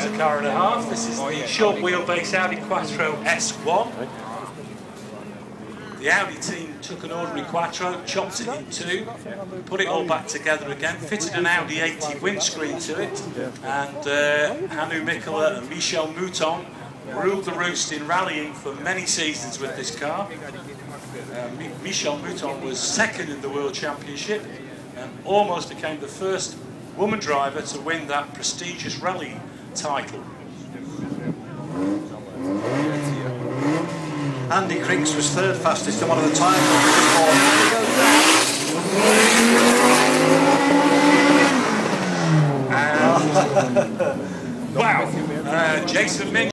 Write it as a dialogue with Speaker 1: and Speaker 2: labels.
Speaker 1: is a car and a half. This is the short wheelbase Audi Quattro S1. The Audi team took an ordinary Quattro, chopped it in two, put it all back together again, fitted an Audi 80 windscreen to it, and Hannu Mikkola and Michel Mouton ruled the roost in rallying for many seasons with this car. Michel Mouton was second in the World Championship and almost became the first woman driver to win that prestigious rally title.
Speaker 2: Andy Crinks was third fastest and one of the time
Speaker 1: Wow, Jason Min